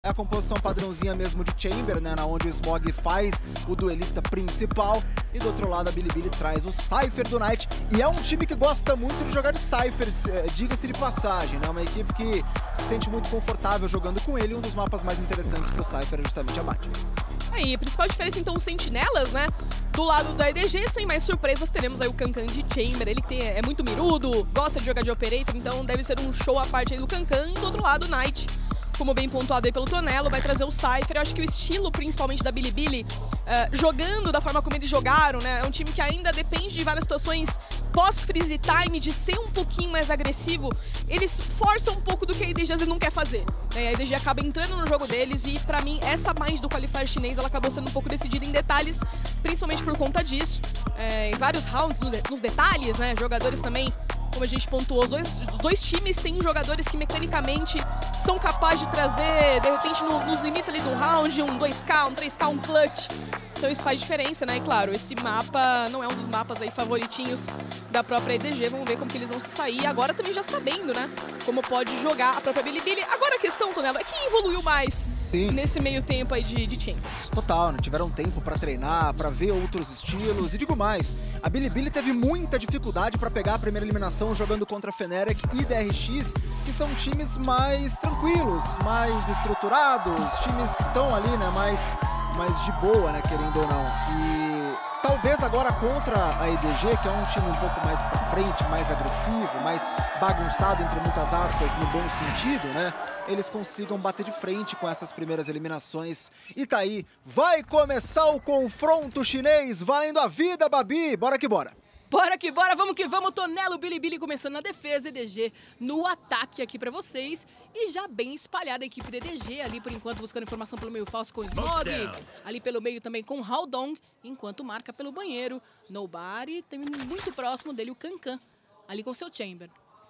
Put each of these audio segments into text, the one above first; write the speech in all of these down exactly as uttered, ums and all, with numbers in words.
É a composição padrãozinha mesmo de Chamber, né, na onde o Smog faz o duelista principal e do outro lado a Bilibili traz o Cypher do Knight. E é um time que gosta muito de jogar de Cypher, diga-se de passagem, né, uma equipe que se sente muito confortável jogando com ele. Um dos mapas mais interessantes pro Cypher é justamente a Bate. Aí, a principal diferença então, os sentinelas, né, do lado da E D G, sem mais surpresas, teremos aí o Kankan de Chamber. Ele tem, é muito mirudo, gosta de jogar de Operator, então deve ser um show à parte aí do Kankan. E do outro lado, o Knight, como bem pontuado aí pelo Tonelo, vai trazer o Cypher. Eu acho que o estilo, principalmente da Bilibili, uh, jogando da forma como eles jogaram, né? É um time que ainda depende de várias situações pós-freeze time, de ser um pouquinho mais agressivo. Eles forçam um pouco do que a E D G às vezes não quer fazer, né? A E D G acaba entrando no jogo deles e, pra mim, essa mais do qualifier chinês, ela acabou sendo um pouco decidida em detalhes, principalmente por conta disso. É, em vários rounds, no de, nos detalhes, né? Jogadores também, como a gente pontuou, os dois, os dois times têm jogadores que mecanicamente são capazes de trazer, de repente, no, nos limites ali do round, um dois K, um três K, um clutch. Então isso faz diferença, né? E claro, esse mapa não é um dos mapas aí favoritinhos da própria E D G. Vamos ver como que eles vão se sair. Agora também já sabendo, né? Como pode jogar a própria Bilibili. Agora a questão, Tonelo, é quem evoluiu mais Sim. nesse meio tempo aí de, de Champions. Total, né? Tiveram tempo pra treinar, pra ver outros estilos. E digo mais, a Bilibili teve muita dificuldade pra pegar a primeira eliminação jogando contra a Fnatic e D R X, que são times mais tranquilos, mais estruturados, times que estão ali, né, mais, mais de boa, né, querendo ou não. E talvez agora contra a E D G, que é um time um pouco mais pra frente, mais agressivo, mais bagunçado, entre muitas aspas, no bom sentido, né, eles consigam bater de frente com essas primeiras eliminações. E tá aí, vai começar o confronto chinês, valendo a vida, Babi! Bora que bora! Bora que bora, vamos que vamos, Tonelo, Bilibili começando na defesa, E D G no ataque aqui pra vocês. E já bem espalhada a equipe da E D G ali por enquanto buscando informação pelo meio falso com o Smog. Ali pelo meio também com o Haldong, enquanto marca pelo banheiro. Nobody, tem muito próximo dele o Kankan, ali com o seu Chamber.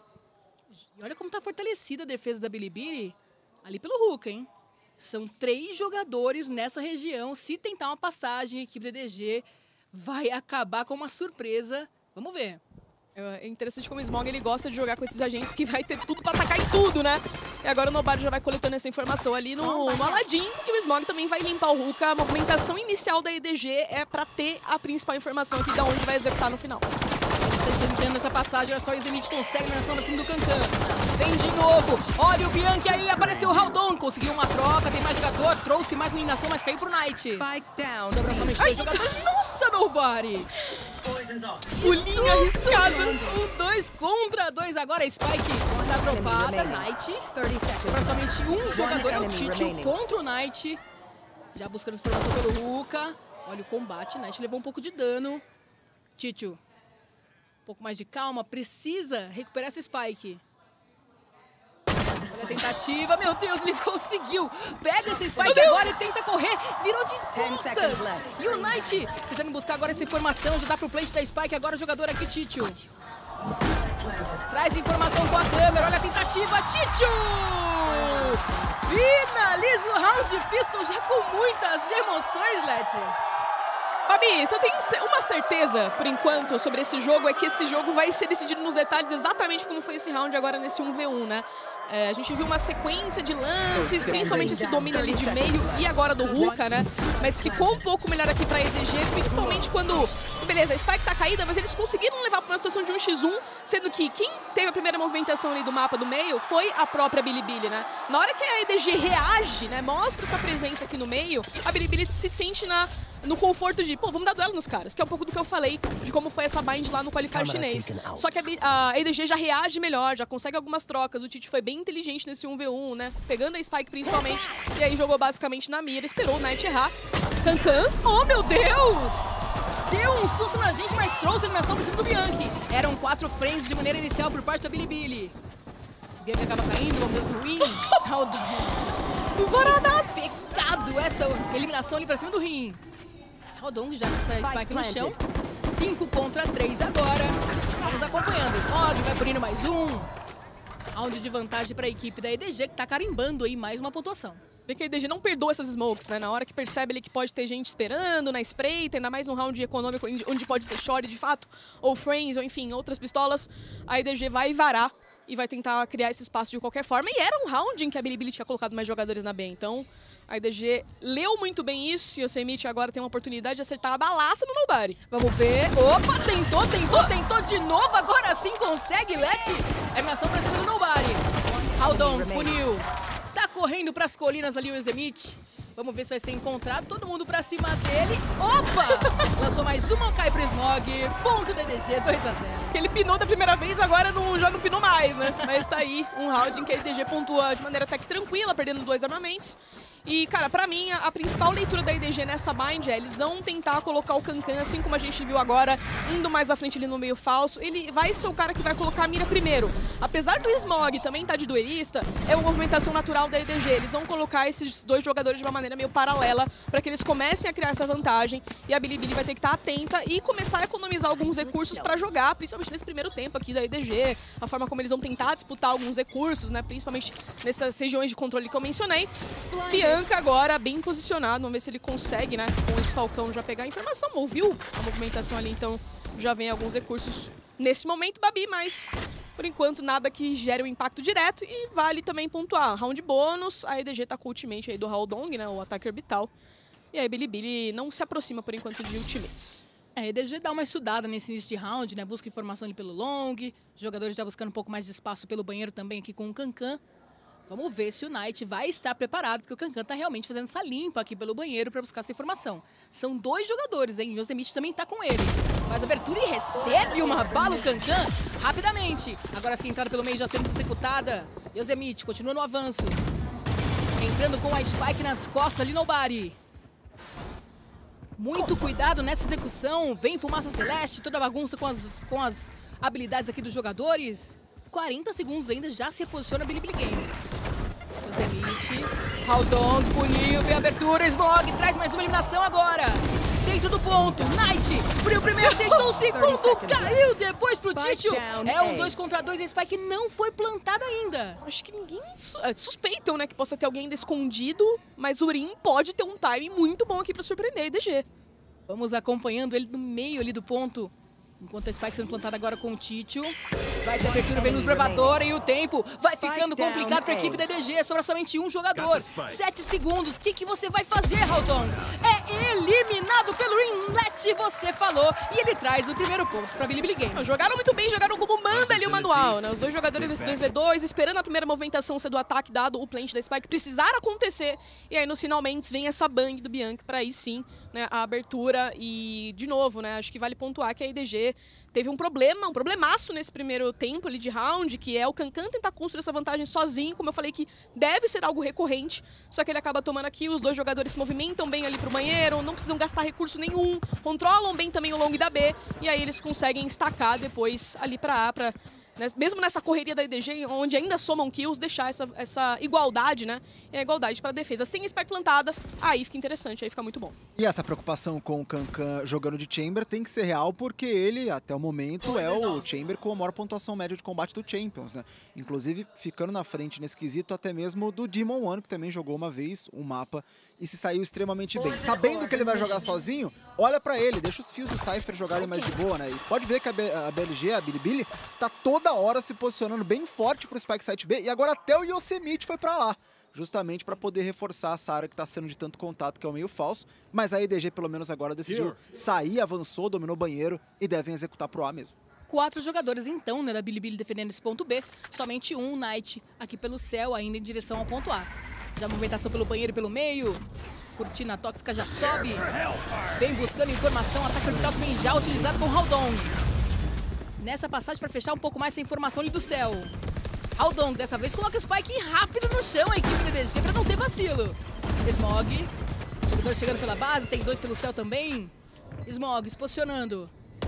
E olha como tá fortalecida a defesa da Bilibili ali pelo Hook, hein? São três jogadores nessa região, se tentar uma passagem, a equipe da E D G vai acabar com uma surpresa. Vamos ver. É interessante como o Smog ele gosta de jogar com esses agentes que vai ter tudo pra atacar em tudo, né? E agora o Nobody já vai coletando essa informação ali no, no Aladdin. E o Smog também vai limpar o Hook. A movimentação inicial da E D G é pra ter a principal informação aqui de onde vai executar no final. Ele tá tentando essa passagem, olha só, o Zenith consegue a eliminação pra cima do Kankan. Vem de novo, olha o Bianchi aí, apareceu o Haldong, conseguiu uma troca, tem mais jogador, trouxe mais eliminação, mas caiu pro Knight. Sobra somente dois jogadores, nossa, Nobody! Pulinho arriscado. Um dois contra dois, agora a Spike tá dropada, Knight. Praticamente um jogador é o Titio contra o Knight. Já buscando informação pelo Ruka. Olha o combate, Knight levou um pouco de dano. Titio, um pouco mais de calma, precisa recuperar essa Spike. Olha a tentativa, meu Deus, ele conseguiu. Pega esse Spike agora e tenta correr, virou de costas. E o Knight tentando buscar agora essa informação, já dá pro plant da Spike, agora o jogador aqui, Titio. Traz informação com a câmera, olha a tentativa, Titio! Finaliza o round pistol já com muitas emoções, Leti. Babi, se eu tenho uma certeza, por enquanto, sobre esse jogo, é que esse jogo vai ser decidido nos detalhes exatamente como foi esse round agora nesse um v um, né? É, a gente viu uma sequência de lances, principalmente esse domínio ali de meio e agora do Ruka, né? Mas ficou um pouco melhor aqui pra E D G, principalmente quando, beleza, a Spike tá caída, mas eles conseguiram levar pra uma situação de um contra um, sendo que quem teve a primeira movimentação ali do mapa do meio foi a própria Bilibili, né? Na hora que a E D G reage, né, mostra essa presença aqui no meio, a Bilibili se sente na... no conforto de, pô, vamos dar duelo nos caras, que é um pouco do que eu falei de como foi essa bind lá no qualifier chinês. Só que a, a E D G já reage melhor, já consegue algumas trocas, o Tite foi bem inteligente nesse um v um, né, pegando a Spike principalmente, e aí jogou basicamente na mira, esperou o Knight errar. Kankan, oh meu Deus! Deu um susto na gente, mas trouxe a eliminação por cima do Bianchi. Eram quatro frames de maneira inicial por parte da Bilibili. Bianchi acaba caindo, vamos ver o win. O Varadas! Pecado essa eliminação ali pra cima do rim. Haldong já com essa Spike no chão. cinco contra três agora. Vamos acompanhando. Smog vai punindo mais um. Round de vantagem para a equipe da E D G, que tá carimbando aí mais uma pontuação. Vê que a E D G não perdoa essas smokes, né? Na hora que percebe ali que pode ter gente esperando na espreita, ainda mais num round econômico onde pode ter short de fato, ou frames, ou enfim, outras pistolas, a E D G vai varar e vai tentar criar esse espaço de qualquer forma. E era um round em que a Bilibili tinha colocado mais jogadores na B. Então, a I D G leu muito bem isso e o Yosemite agora tem uma oportunidade de acertar a balaça no Nobody. Vamos ver. Opa, tentou, tentou, tentou de novo. Agora sim consegue, Leti. Eliminação pra cima do Nobody. Haldong puniu. Tá correndo pras colinas ali o Yosemite. Vamos ver se vai ser encontrado. Todo mundo pra cima dele. Opa! Lançou mais uma, cai pro Smog. Ponto D D G, dois a zero. Ele pinou da primeira vez, agora não, já não pinou mais, né? Mas tá aí um round em que a I D G pontua de maneira até que tranquila, perdendo dois armamentos. E, cara, pra mim, a, a principal leitura da I D G nessa bind é eles vão tentar colocar o Kankan, assim como a gente viu agora, indo mais à frente ali no meio falso. Ele vai ser o cara que vai colocar a mira primeiro. Apesar do Smog também estar tá de duelista, é uma movimentação natural da I D G. Eles vão colocar esses dois jogadores de uma maneira meio paralela para que eles comecem a criar essa vantagem. E a Bilibili vai ter que estar tá atenta e começar a economizar alguns recursos para jogar, principalmente nesse primeiro tempo aqui da I D G. A forma como eles vão tentar disputar alguns recursos, né? Principalmente nessas regiões de controle que eu mencionei. Bianca agora bem posicionado, vamos ver se ele consegue, né, com esse Falcão já pegar a informação, ouviu a movimentação ali, então já vem alguns recursos nesse momento, Babi, mas por enquanto nada que gere um impacto direto e vale também pontuar. Round bônus, a I D G tá com o ultimate aí do Haldong, né, o ataque orbital, e aí Bilibili não se aproxima por enquanto de ultimates. É, a I D G dá uma estudada nesse início de round, né, busca informação ali pelo long, jogadores já buscando um pouco mais de espaço pelo banheiro também aqui com o Kankan. Vamos ver se o Knight vai estar preparado, porque o Kankan tá realmente fazendo essa limpa aqui pelo banheiro para buscar essa informação. São dois jogadores, hein? O Yosemite também tá com ele. Faz abertura e recebe uma bala o Kankan rapidamente. Agora sim, entrada pelo meio já sendo executada. Yosemite continua no avanço. Entrando com a Spike nas costas ali, Nobody. Muito cuidado nessa execução. Vem fumaça celeste, toda a bagunça com as, com as habilidades aqui dos jogadores. quarenta segundos ainda, já se posiciona a Bilibili Game. Yosemite, Haldong puniu, vem a abertura, Smog traz mais uma eliminação agora. Dentro do ponto, Knight, frio primeiro, tentou o segundo, caiu depois pro Titio. É um dois contra dois, a Spike não foi plantada ainda. Acho que ninguém su é, suspeitam, né, que possa ter alguém ainda escondido, mas o Urim pode ter um timing muito bom aqui pra surpreender a I D G. Vamos acompanhando ele no meio ali do ponto. Enquanto a Spike sendo plantada agora com o Titio. Vai ter abertura, vem luz bravadora e o tempo vai ficando complicado para a equipe da I D G. Sobra somente um jogador. Sete segundos. O que, que você vai fazer, Haldong? É eliminado pelo Inlet, você falou. E ele traz o primeiro ponto para a Bilibili Game. Jogaram muito bem, jogaram como manda ali o manual, né? Os dois jogadores desse dois v dois, esperando a primeira movimentação ser do ataque, dado o plant da Spike precisar acontecer. E aí nos finalmente vem essa bang do Bianca para aí sim, né, a abertura. E de novo, né, acho que vale pontuar que a I D G teve um problema, um problemaço nesse primeiro tempo ali de round, que é o Kankan tentar construir essa vantagem sozinho, como eu falei que deve ser algo recorrente, só que ele acaba tomando aqui, os dois jogadores se movimentam bem ali pro banheiro, não precisam gastar recurso nenhum, controlam bem também o long da B, e aí eles conseguem estacar depois ali pra A, pra, né, mesmo nessa correria da I D G, onde ainda somam kills, deixar essa, essa igualdade, né, é a igualdade pra defesa. Sem Spike plantada, aí fica interessante, aí fica muito bom. E essa preocupação com o Kankan jogando de Chamber tem que ser real, porque ele, até o momento, é o Chamber com a maior pontuação média de combate do Champions, né? Inclusive, ficando na frente nesse quesito, até mesmo do Demon One, que também jogou uma vez o mapa e se saiu extremamente bem. Sabendo que ele vai jogar sozinho, olha pra ele, deixa os fios do Cypher jogarem mais de boa, né? E pode ver que a, B a B L G, a Bilibili, tá toda hora se posicionando bem forte pro Spike Site B, e agora até o Yosemite foi pra lá, justamente para poder reforçar essa área que está sendo de tanto contato, que é o meio falso, mas a I D G pelo menos agora decidiu sair, avançou, dominou o banheiro e devem executar pro A mesmo. Quatro jogadores então, né, da Bilibili defendendo esse ponto B, somente um, Knight, aqui pelo céu, ainda em direção ao ponto A. Já a movimentação pelo banheiro e pelo meio, cortina tóxica já sobe, vem buscando informação, ataque orbital também já utilizado com o Haldong. Nessa passagem para fechar um pouco mais essa informação ali do céu. Haldong dessa vez coloca o Spike rápido no chão, a equipe da D G, para não ter vacilo. Smog, jogador chegando pela base, tem dois pelo céu também. Smog se posicionando.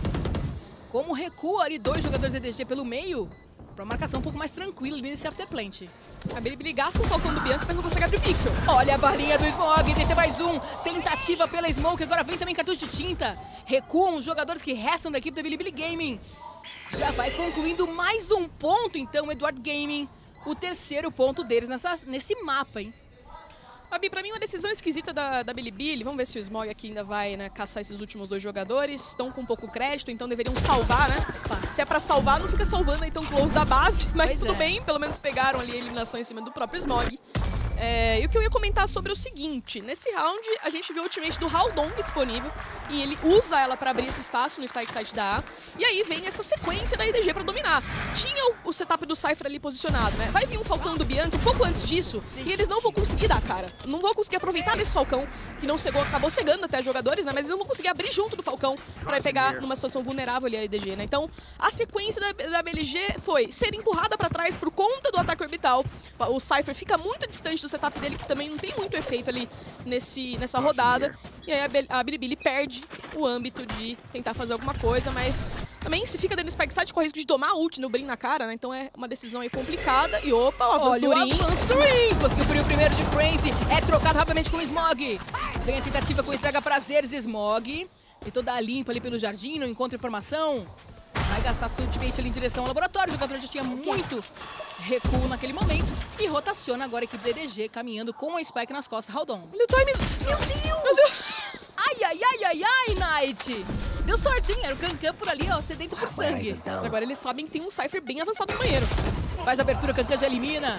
Como recua ali dois jogadores da D G pelo meio, para uma marcação um pouco mais tranquila nesse afterplant. A Bilibili gasta um Falcão do Bianca, mas não consegue abrir o pixel. Olha a balinha do Smog, tem mais um. Tentativa pela Smoke, agora vem também cartucho de tinta. Recuam os jogadores que restam da equipe da Bilibili Gaming. Já vai concluindo mais um ponto, então, Eduardo Gaming. O terceiro ponto deles nessa, nesse mapa, hein? Fabi, pra mim uma decisão esquisita da, da Bilibili. Vamos ver se o Smog aqui ainda vai, né, caçar esses últimos dois jogadores. Estão com pouco crédito, então deveriam salvar, né? Se é pra salvar, não fica salvando aí tão close da base. Mas Pois tudo é. bem, pelo menos pegaram ali a eliminação em cima do próprio Smog. É, e o que eu ia comentar sobre o seguinte, nesse round a gente viu o ultimate do Haldong disponível e ele usa ela para abrir esse espaço no spike site da A, e aí vem essa sequência da I D G para dominar. Tinha o, o setup do Cypher ali posicionado, né? Vai vir um Falcão do Bianca um pouco antes disso e eles não vão conseguir dar cara. Não vão conseguir aproveitar desse Falcão, que não cegou, acabou cegando até jogadores, né? Mas eles não vão conseguir abrir junto do Falcão para pegar numa situação vulnerável ali a I D G, né? Então a sequência da, da B L G foi ser empurrada para trás por conta do ataque orbital. O Cypher fica muito distante do setup dele, que também não tem muito efeito ali nesse, nessa rodada. E aí a, a Bilibili perde o âmbito de tentar fazer alguma coisa, mas também se fica dentro do spike site, corre risco de tomar ult no Brim na cara, né? Então é uma decisão aí complicada. E opa, o avanço Olha do o Brim. avanço do Ring. Conseguiu por o primeiro de Frenzy. É trocado rapidamente com o Smog. Vem a tentativa com o Estraga Prazeres. Smog tentou dar a limpa ali pelo jardim, não encontra informação. Vai gastar sua ultimate ali em direção ao laboratório. O jogador já tinha muito recuo naquele momento. E rotaciona agora a equipe da E D G, caminhando com a Spike nas costas. Haldon. Olha o time. Meu Deus! Meu Deus! Ai, ai, ai, ai, ai, Knight! Deu sortinho, era o Kankan por ali, ó, sedento por sangue. Agora eles sabem que tem um Cypher bem avançado no banheiro. Faz a abertura, Kankan já elimina.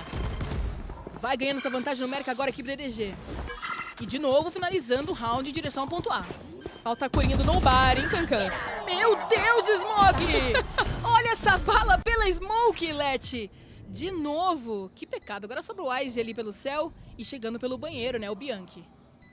Vai ganhando essa vantagem numérica agora a equipe da E D G. E de novo finalizando o round em direção ao ponto A. Falta a corinha do Nobody, hein, Kankan? Meu Deus, Smog! Olha essa bala pela Smoke, Let. De novo, que pecado. Agora sobra o Wise ali pelo céu e chegando pelo banheiro, né, o Bianchi.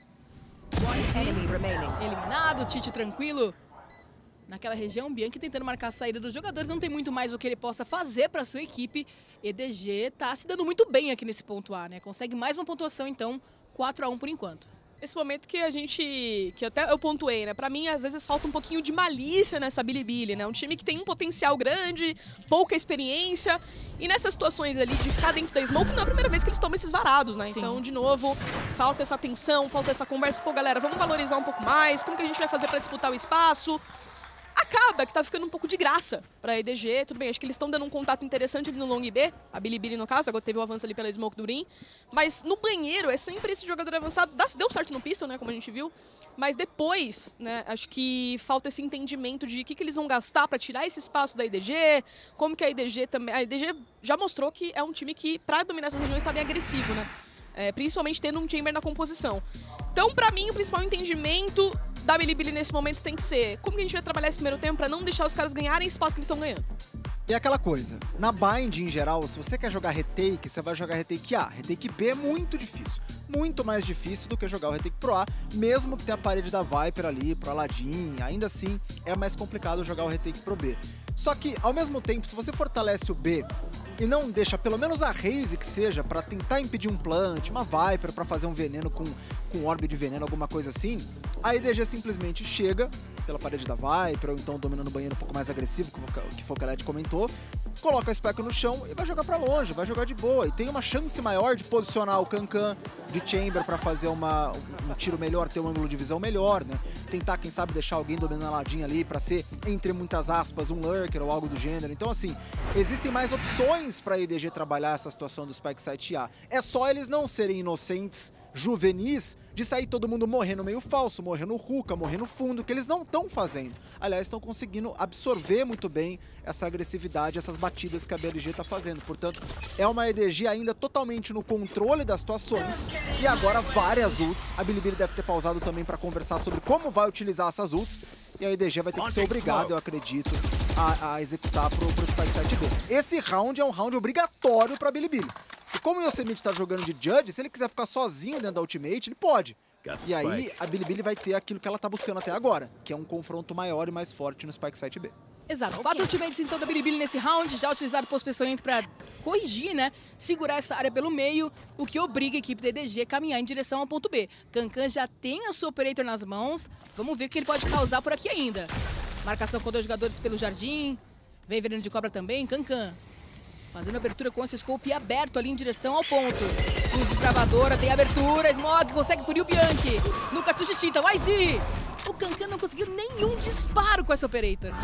Wise eliminado, Tite tranquilo. Naquela região, Bianchi tentando marcar a saída dos jogadores. Não tem muito mais o que ele possa fazer para sua equipe. E D G tá se dando muito bem aqui nesse ponto A, né? Consegue mais uma pontuação, então, quatro a um por enquanto. Esse momento que a gente, que até eu pontuei, né? Pra mim, às vezes falta um pouquinho de malícia nessa Bilibili, né? Um time que tem um potencial grande, pouca experiência. E nessas situações ali de ficar dentro da Smoke, não é a primeira vez que eles tomam esses varados, né? Sim. Então, de novo, falta essa atenção, falta essa conversa. Pô, galera, vamos valorizar um pouco mais. Como que a gente vai fazer pra disputar o espaço? Acaba que tá ficando um pouco de graça pra E D G, tudo bem, acho que eles estão dando um contato interessante ali no long B, a Bilibili no caso, agora teve o avanço ali pela Smoke do Brim, mas no banheiro é sempre esse jogador avançado, deu certo no pistol, né, como a gente viu, mas depois, né, acho que falta esse entendimento de o que, que eles vão gastar pra tirar esse espaço da I D G, como que a I D G também, a I D G já mostrou que é um time que pra dominar essas regiões tá bem agressivo, né, é, principalmente tendo um Chamber na composição. Então, pra mim, o principal entendimento da Bilibili nesse momento tem que ser como que a gente vai trabalhar esse primeiro tempo pra não deixar os caras ganharem espaço que eles estão ganhando. E aquela coisa, na bind em geral, se você quer jogar retake, você vai jogar retake A. Retake B é muito difícil, muito mais difícil do que jogar o retake pro A, mesmo que tenha a parede da Viper ali, pro Aladdin, ainda assim é mais complicado jogar o retake pro B. Só que, ao mesmo tempo, se você fortalece o B e não deixa pelo menos a Raze que seja pra tentar impedir um plant, uma Viper pra fazer um veneno com, com orbe de veneno, alguma coisa assim, a I D G simplesmente chega pela parede da Viper, ou então dominando o banheiro um pouco mais agressivo, que foi o que a Led comentou, coloca a Spike no chão e vai jogar pra longe, vai jogar de boa. E tem uma chance maior de posicionar o Kankan de Chamber pra fazer uma, um tiro melhor, ter um ângulo de visão melhor, né? Tentar, quem sabe, deixar alguém dominando a Aladdin ali pra ser, entre muitas aspas, um lurker ou algo do gênero. Então, assim, existem mais opções pra I D G trabalhar essa situação do Spike Site A. É só eles não serem inocentes, juvenis, de sair todo mundo morrendo meio falso, morrendo hookah, morrendo fundo, que eles não estão fazendo. Aliás, estão conseguindo absorver muito bem essa agressividade, essas batidas que a B L G está fazendo. Portanto, é uma E D G ainda totalmente no controle das situações e agora várias ults. A Bilibili deve ter pausado também para conversar sobre como vai utilizar essas ults e a E D G vai ter que ser obrigada, eu acredito, a, a executar pro, pro Spike Site B. Esse round é um round obrigatório para a Bilibili. E como o Yosemite tá jogando de Judge, se ele quiser ficar sozinho dentro da ultimate, ele pode. E aí, a Bilibili vai ter aquilo que ela tá buscando até agora, que é um confronto maior e mais forte no Spike Site B. Exato. Quatro ultimates então da Bilibili nesse round, já utilizado posteriormente para corrigir, né? Segurar essa área pelo meio, o que obriga a equipe da E D G a caminhar em direção ao ponto B. Kankan já tem a sua Operator nas mãos, vamos ver o que ele pode causar por aqui ainda. Marcação com dois jogadores pelo jardim, vem veneno de cobra também, Kankan. Fazendo abertura com esse scope aberto ali em direção ao ponto. Luz desbravadora, tem abertura, Smog consegue punir o Bianchi. No cartucho de tinta, Wise! O Kankan não conseguiu nenhum disparo com essa Operator.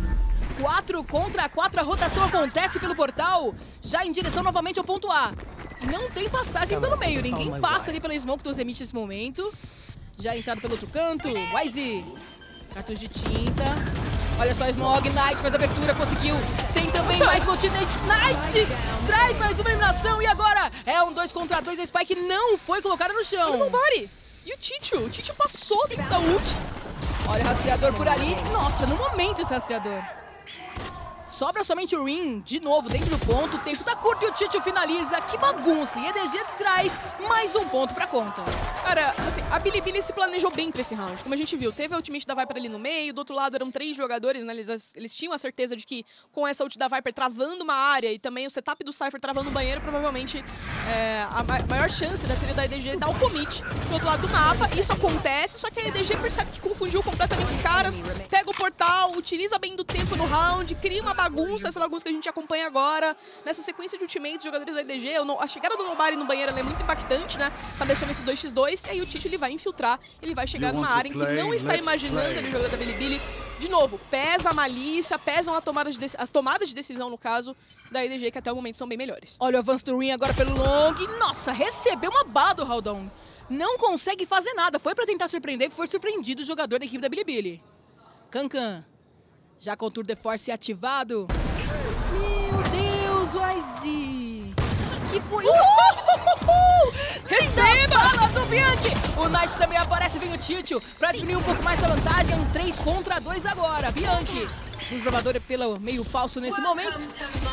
quatro contra quatro, a rotação acontece pelo portal, já em direção novamente ao ponto A. não tem passagem pelo meio. Ninguém passa ali pela smoke do Zemit nesse momento. Já entrado pelo outro canto. Wise. Cartucho de tinta. Olha só, Smog, Knight faz a abertura, conseguiu. Tem também mais Motinate. Knight traz mais uma eliminação e agora é um dois contra dois. A Spike não foi colocada no chão. Olha o Nobody. E o Ticho? O Ticho passou dentro da ult. Olha o rastreador por ali. Nossa, no momento esse rastreador. Sobra somente o Rin, de novo, dentro do ponto. O tempo tá curto e o Ticho finaliza. Que bagunça. E E D G traz mais um ponto pra conta. Cara, assim, a Bilibili se planejou bem pra esse round. Como a gente viu, teve a ultimate da Viper ali no meio. Do outro lado eram três jogadores, né? Eles, eles tinham a certeza de que com essa ult da Viper travando uma área e também o setup do Cypher travando o banheiro, provavelmente é, a ma maior chance, né, seria da E D G dar o commit do outro lado do mapa. Isso acontece, só que a E D G percebe que confundiu completamente os caras. Pega o portal, utiliza bem do tempo no round, cria uma bagunça, essa bagunça que a gente acompanha agora. Nessa sequência de ultimates, jogadores da E D G, a chegada do Nobody no banheiro ela é muito impactante, né? Tá deixando esse dois contra dois, e aí o Ticho ele vai infiltrar, ele vai chegar numa área em que não está imaginando ali o jogador da Bilibili. De novo, pesa a malícia, pesam a tomada de as tomadas de decisão, no caso, da E D G, que até o momento são bem melhores. Olha o avanço do Rin agora pelo long. Nossa, recebeu uma bala do Haldon. Não consegue fazer nada. Foi pra tentar surpreender, foi surpreendido o jogador da equipe da Bilibili. Kankan. Já com o Tour de Force ativado. Meu Deus, Wise. Que foi? Uhuhuhu! Receba a bala do Bianchi. O Knight também aparece, vem o Ticho pra diminuir um pouco mais essa vantagem. É um três contra dois agora. Bianchi, desbravador pelo meio falso nesse momento.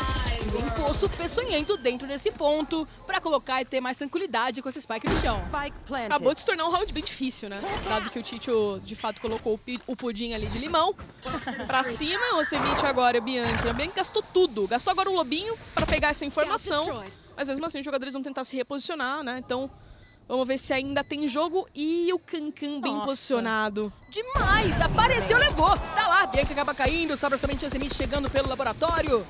E um poço peçonhento dentro desse ponto pra colocar e ter mais tranquilidade com esse Spike no chão. Acabou de se tornar um round bem difícil, né? Dado que o Ticho, de fato, colocou o pudim ali de limão pra cima. O Zemit agora, o Bianchi. A Bianchi gastou tudo. Gastou agora o lobinho pra pegar essa informação. Mas mesmo assim, os jogadores vão tentar se reposicionar, né? Então, vamos ver se ainda tem jogo. E o Kankan bem Nossa. posicionado. Demais! Apareceu, levou! Tá lá, Bianchi acaba caindo, sobra somente o Zemit chegando pelo laboratório.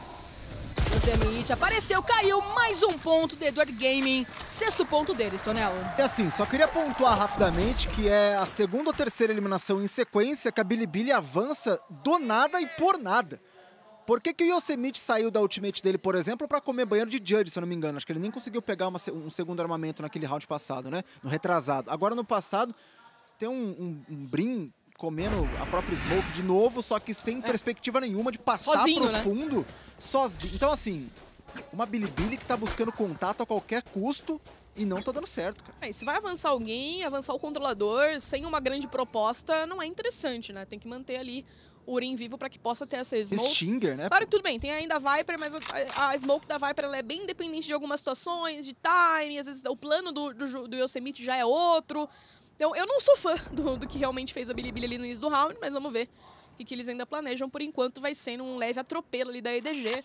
O Zemit apareceu, caiu, mais um ponto de Edward Gaming. Sexto ponto deles, Tonelo. E assim, só queria pontuar rapidamente que é a segunda ou terceira eliminação em sequência que a Bilibili avança do nada e por nada. Por que que o Yosemite saiu da ultimate dele, por exemplo, pra comer banheiro de Judge, se eu não me engano? Acho que ele nem conseguiu pegar uma, um segundo armamento naquele round passado, né? No retrasado. Agora, no passado, tem um, um, um Brim comendo a própria Smoke de novo, só que sem é. perspectiva nenhuma de passar sozinho, pro né? fundo, sozinho. Então, assim, uma Bilibili que tá buscando contato a qualquer custo e não tá dando certo, cara. É, se vai avançar alguém, avançar o controlador, sem uma grande proposta, não é interessante, né? Tem que manter ali o Urim vivo para que possa ter essa Smoke. Stinger, né? Claro que tudo bem, tem ainda a Viper, mas a, a Smoke da Viper ela é bem independente de algumas situações, de time, às vezes o plano do, do, do Yosemite já é outro. Então eu não sou fã do, do que realmente fez a Bilibili ali no início do round, mas vamos ver o que, que eles ainda planejam. Por enquanto vai sendo um leve atropelo ali da E D G.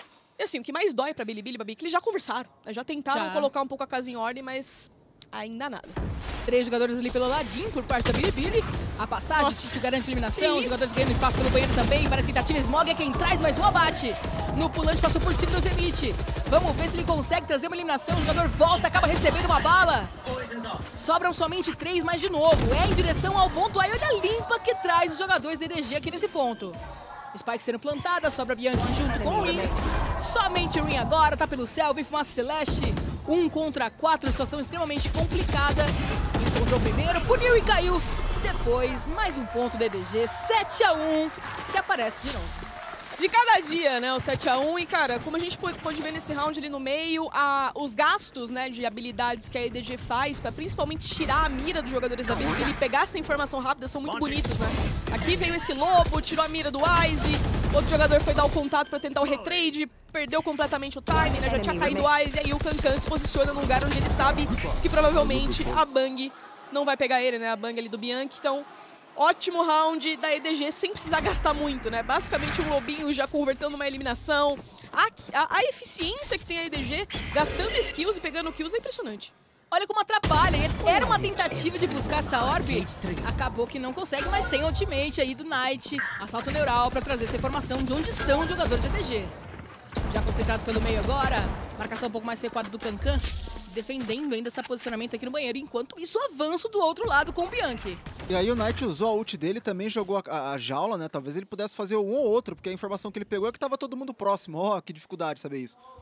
E assim, o que mais dói pra Bilibili, Babi, é que eles já conversaram, né? Já tentaram já. colocar um pouco a casa em ordem, mas ainda nada. Três jogadores ali pelo ladinho por parte da Bilibili. A passagem, Ticho garante a eliminação. Os jogadores ganhando espaço pelo banheiro também. Para a tentativa, Smog é quem traz mais um abate. No pulante, passou por cima do Zemit. Vamos ver se ele consegue trazer uma eliminação. O jogador volta, acaba recebendo uma bala. Sobram somente três, mas de novo, é em direção ao ponto. Aí olha a limpa que traz os jogadores da E D G aqui nesse ponto. Spike sendo plantada, sobra Bianchi junto com o Rin. Somente o Rin agora, tá pelo céu, vem Fumaça Celeste. Um contra quatro, situação extremamente complicada. Encontrou o primeiro, puniu e caiu. Depois, mais um ponto da E D G, sete a um, que aparece de novo. De cada dia, né, o sete a um, e cara, como a gente pôde ver nesse round ali no meio, a, os gastos, né, de habilidades que a E D G faz pra principalmente tirar a mira dos jogadores da Bilibili e pegar essa informação rápida são muito bonitos, né. Aqui veio esse lobo, tirou a mira do Wise, outro jogador foi dar o contato pra tentar o retrade, perdeu completamente o time, né, já tinha caído o Wise, e aí o Kankan se posiciona num lugar onde ele sabe que provavelmente a Bang não vai pegar ele, né, a Bang ali do Bianchi, então ótimo round da E D G sem precisar gastar muito, né? Basicamente um lobinho já convertendo uma eliminação. A, a, a eficiência que tem a E D G gastando skills e pegando kills é impressionante. Olha como atrapalha. Era uma tentativa de buscar essa orb. Acabou que não consegue, mas tem ultimate aí do Knight. Assalto neural para trazer essa informação de onde estão os jogadores da E D G. Já concentrados pelo meio agora. Marcação um pouco mais recuada do Kankan. Defendendo ainda esse posicionamento aqui no banheiro. Enquanto isso, avanço do outro lado com o Bianchi. E aí o Knight usou a ult dele, também jogou a, a, a jaula, né? Talvez ele pudesse fazer um ou outro, porque a informação que ele pegou é que tava todo mundo próximo. Ó, oh, que dificuldade saber isso.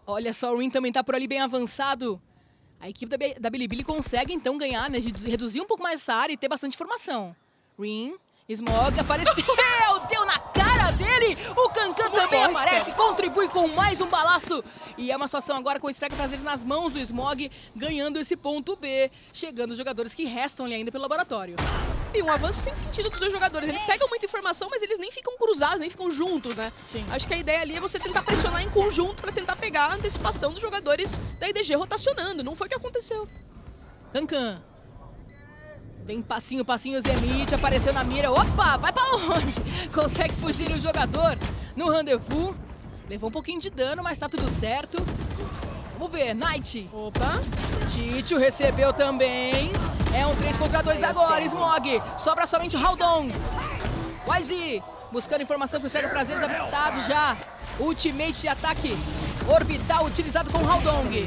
Olha só, o Rin também tá por ali bem avançado. A equipe da, da Bilibili consegue então ganhar, né? Reduzir um pouco mais essa área e ter bastante formação. Rin, Smog apareceu, deu na cara dele. O Kankan também forte, aparece, cara. contribui com mais um balaço. E é uma situação agora com o Strike traseiro nas mãos do Smog, ganhando esse ponto B, chegando os jogadores que restam ali ainda pelo laboratório. E um avanço sem sentido dos dois jogadores. Eles pegam muita informação, mas eles nem ficam cruzados, nem ficam juntos, né? Sim. Acho que a ideia ali é você tentar pressionar em conjunto pra tentar pegar a antecipação dos jogadores da I D G rotacionando. Não foi o que aconteceu. Kankan. Vem passinho, passinho, Zemit, apareceu na mira. Opa, vai pra longe. Consegue fugir o jogador no rendezvous. Levou um pouquinho de dano, mas tá tudo certo. Vamos ver, Knight. Opa. Titio recebeu também. É um três contra dois agora, Smog. Sobra somente o Haldong. Y Z, buscando informação com o Strike Prazeres adaptado já. Ultimate de ataque orbital utilizado com o Haldong.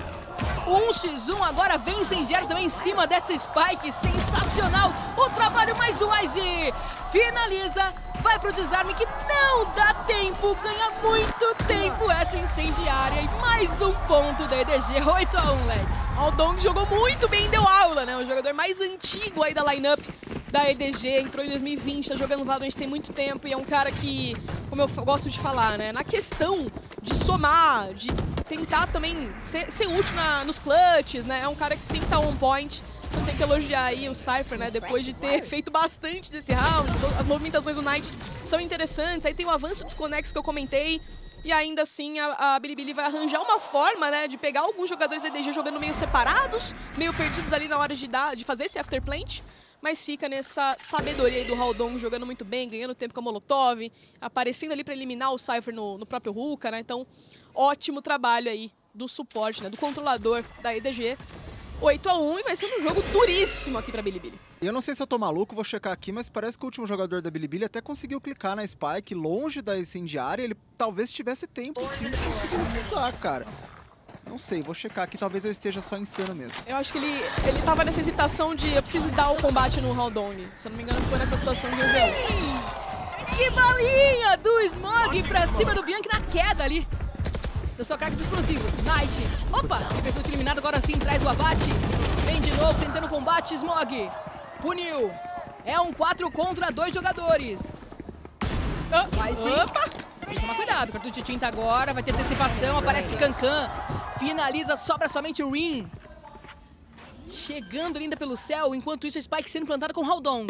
um contra um agora vem incendiário também em cima dessa Spike. Sensacional o trabalho, mais o Y Z finaliza. Vai pro desarme que não dá tempo. Ganha muito tempo essa incendiária. E mais um ponto da E D G, oito a um, Led. Haldong jogou muito bem e deu aula, né? O jogador mais antigo aí da lineup da E D G, entrou em dois mil e vinte, tá jogando Valorant tem muito tempo e é um cara que, como eu gosto de falar, né? Na questão de somar, de tentar também ser, ser útil na, nos clutches, né? É um cara que sempre tá on point. Então tem que elogiar aí o Cypher, né? Depois de ter feito bastante desse round, as movimentações do Knight são interessantes. Aí tem o avanço dos conexos que eu comentei. E ainda assim a, a Bilibili vai arranjar uma forma, né, de pegar alguns jogadores da E D G jogando meio separados, meio perdidos ali na hora de, dar, de fazer esse afterplant. Mas fica nessa sabedoria aí do Haldong jogando muito bem, ganhando tempo com a Molotov, aparecendo ali para eliminar o Cypher no, no próprio Hookah, né? Então, ótimo trabalho aí do suporte, né, do controlador da E D G. oito a um e vai ser um jogo duríssimo aqui pra Bilibili. Eu não sei se eu tô maluco, vou checar aqui, mas parece que o último jogador da Bilibili até conseguiu clicar na Spike longe da incendiária. Ele talvez tivesse tempo sim de conseguir pisar, cara. Não sei, vou checar aqui, talvez eu esteja só insano mesmo. Eu acho que ele, ele tava nessa hesitação de eu preciso dar o combate no Haldong. Se eu não me engano, ficou nessa situação de revelar. Que balinha do Smog pra cima do Bianchi na queda ali. Da sua carga de explosivos. Knight. Opa, ele pensou eliminado, agora sim traz o abate. Vem de novo tentando o combate, Smog. Puniu. É um quatro contra dois jogadores. Oh, vai sim. Opa. Tem que tomar cuidado, cartucho de tinta agora, vai ter antecipação, aparece Kankan. Finaliza, sobra somente o Rin. Chegando ainda pelo céu, enquanto isso a Spike sendo plantada com Haldong.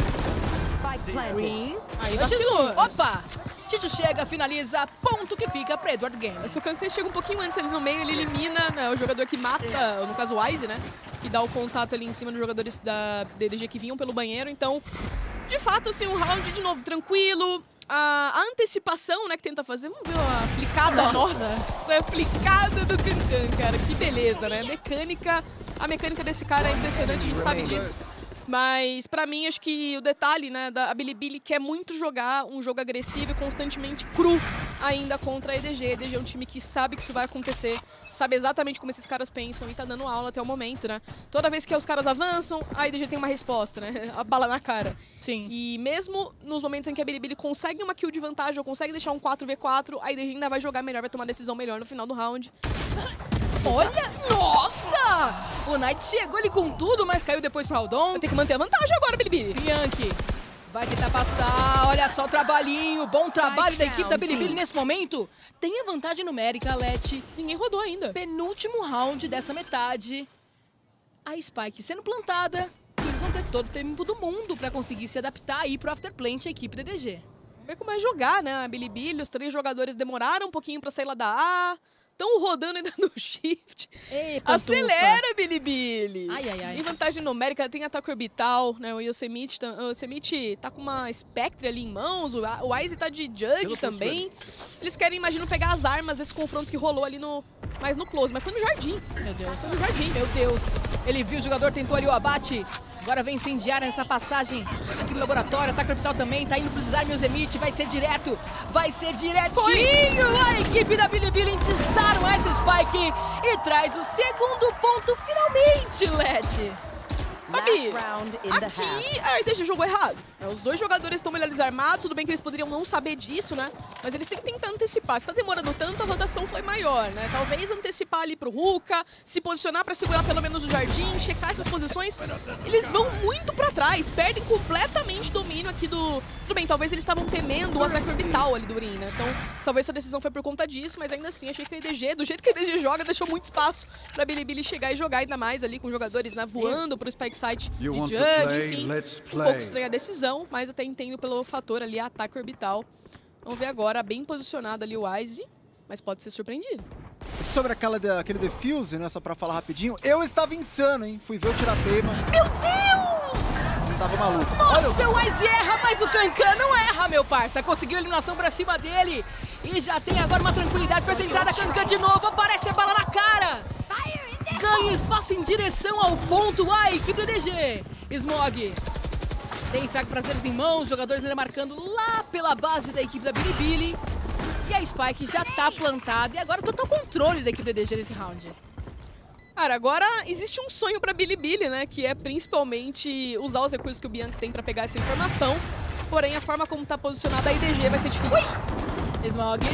Rin. Aí vacilou. Opa! Tito chega, finaliza, ponto que fica para Edward Game. Se o Kankan chega um pouquinho antes ali no meio, ele elimina, né, o jogador que mata, no caso o Y Z, né? Que dá o contato ali em cima dos jogadores da D D G que vinham pelo banheiro. Então, de fato, assim, um round de novo tranquilo. A, a antecipação, né, que tenta fazer, vamos ver a aplicada. Nossa, Nossa, a aplicada do Kankan, cara. Que beleza, né? Mecânica, a mecânica desse cara é impressionante, a gente sabe disso. Mas, pra mim, acho que o detalhe, né, da Bilibili quer muito jogar um jogo agressivo e constantemente cru ainda contra a E D G. A E D G é um time que sabe que isso vai acontecer, sabe exatamente como esses caras pensam e tá dando aula até o momento, né? Toda vez que os caras avançam, a E D G tem uma resposta, né? A bala na cara. Sim. E mesmo nos momentos em que a Bilibili consegue uma kill de vantagem ou consegue deixar um quatro contra quatro, a E D G ainda vai jogar melhor, vai tomar decisão melhor no final do round. Olha, nossa! O Knight chegou ali com tudo, mas caiu depois pro Haldong. Tem que manter a vantagem agora, Bilibili. Bianchi vai tentar passar, olha só o trabalhinho, bom trabalho da equipe da Bilibili nesse momento. Tem a vantagem numérica, Leti. Ninguém rodou ainda. Penúltimo round dessa metade. A Spike sendo plantada e eles vão ter todo o tempo do mundo pra conseguir se adaptar aí pro afterplant a equipe da D D G. Vamos ver como é jogar, né? A Bilibili, os três jogadores demoraram um pouquinho pra sair lá da A. Estão rodando ainda no shift. Ei, acelera, Bilibili! Ai, ai, ai. Em vantagem numérica, tem ataque orbital, né? O Yosemite, o Yosemite tá com uma Spectre ali em mãos, o Y Z tá de Judge também. Eles querem, imagino, pegar as armas desse confronto que rolou ali no... mais no close, mas foi no jardim. Meu Deus. Foi no jardim. Meu Deus. Ele viu o jogador, tentou ali o abate. Agora vem incendiar nessa passagem aqui no laboratório. Ataque orbital também, tá indo pro desarme o Zemit. Vai ser direto, vai ser direitinho. Foi. A equipe da Bilibili desarma essa Spike e traz o segundo ponto finalmente, Leti. Babi, aqui a R T G jogou errado. Os dois jogadores estão melhores armados, tudo bem que eles poderiam não saber disso, né? Mas eles têm que tentar antecipar. Se tá demorando tanto, a rotação foi maior, né? Talvez antecipar ali pro Ruka, se posicionar pra segurar pelo menos o jardim, checar essas posições. Eles vão muito pra trás, perdem completamente domínio aqui do... Tudo bem, talvez eles estavam temendo o ataque orbital ali do Urim, né? Então, talvez essa decisão foi por conta disso, mas ainda assim, achei que a E D G, do jeito que a E D G joga, deixou muito espaço pra Bilibili chegar e jogar ainda mais ali com jogadores, né, voando pro spike site de Judge, enfim. Um pouco estranha a decisão, mas até entendo pelo fator ali, ataque orbital. Vamos ver agora, bem posicionado ali o Wise, mas pode ser surpreendido. Sobre aquela, aquele defuse, né, só pra falar rapidinho, eu estava insano, hein? Fui ver o tirateima. Meu Deus! Eu tava maluco. Nossa, o Wise erra, mas o Kankan não erra, meu parça. Conseguiu a eliminação pra cima dele. E já tem agora uma tranquilidade pra essa entrada. Kankan de novo, aparece a bala na cara. Ganha espaço em direção ao ponto A, equipe do E D G. Smog tem strike brasileiros em mãos, jogadores ainda marcando lá pela base da equipe da Bilibili. E a Spike já tá plantada e agora total controle da equipe do E D G nesse round. Cara, agora existe um sonho pra Bilibili, né? Que é principalmente usar os recursos que o Bianchi tem pra pegar essa informação. Porém, a forma como tá posicionada a E D G vai ser difícil. Ui! Smog.